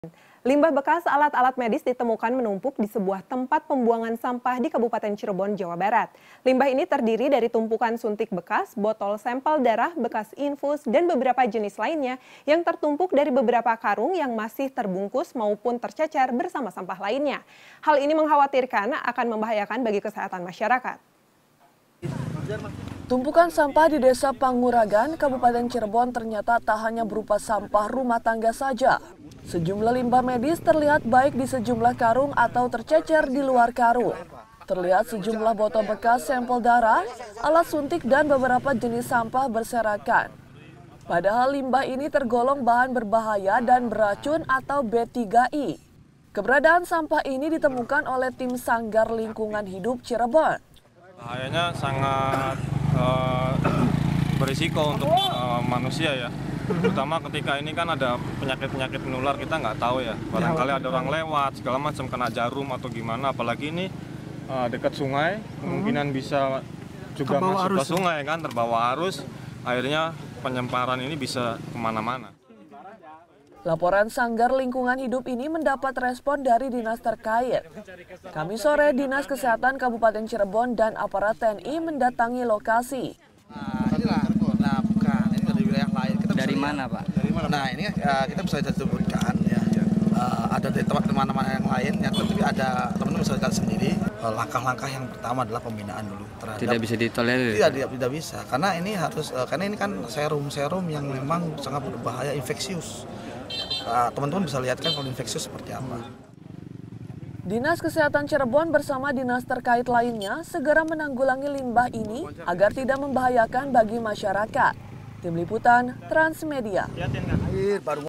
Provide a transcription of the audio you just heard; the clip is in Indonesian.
Limbah bekas alat-alat medis ditemukan menumpuk di sebuah tempat pembuangan sampah di Kabupaten Cirebon, Jawa Barat. Limbah ini terdiri dari tumpukan suntik bekas, botol sampel darah, bekas infus, dan beberapa jenis lainnya yang tertumpuk dari beberapa karung yang masih terbungkus maupun tercecer bersama sampah lainnya. Hal ini mengkhawatirkan akan membahayakan bagi kesehatan masyarakat. Tumpukan sampah di Desa Panguragan, Kabupaten Cirebon ternyata tak hanya berupa sampah rumah tangga saja. Sejumlah limbah medis terlihat baik di sejumlah karung atau tercecer di luar karung. Terlihat sejumlah botol bekas sampel darah, alat suntik dan beberapa jenis sampah berserakan. Padahal limbah ini tergolong bahan berbahaya dan beracun atau B3I. Keberadaan sampah ini ditemukan oleh tim Sanggar Lingkungan Hidup Cirebon. Bahayanya sangat berisiko untuk manusia ya, terutama ketika ini kan ada penyakit-penyakit menular, kita nggak tahu ya, barangkali ada orang lewat segala macam kena jarum atau gimana, apalagi ini dekat sungai, kemungkinan bisa juga masuk ke sungai kan, terbawa arus, akhirnya penyebaran ini bisa kemana-mana. Laporan Sanggar Lingkungan Hidup ini mendapat respon dari dinas terkait. Kamis sore, Dinas Kesehatan Kabupaten Cirebon dan aparat TNI mendatangi lokasi. Nah, bukan, ini dari wilayah lain. Dari mana, Pak? Nah, ini kita bisa disebutkan ya. Ada di tempat mana-mana yang lain, yang tentu ada teman-teman bisa lihat sendiri. Langkah-langkah yang pertama adalah pembinaan dulu. Tidak bisa ditolerir. Tidak bisa, karena ini harus, karena ini kan serum yang memang sangat berbahaya, infeksius. Teman-teman bisa lihat kan kalau infeksius seperti apa. Dinas Kesehatan Cirebon bersama dinas terkait lainnya segera menanggulangi limbah ini agar tidak membahayakan bagi masyarakat. Tim Liputan Transmedia.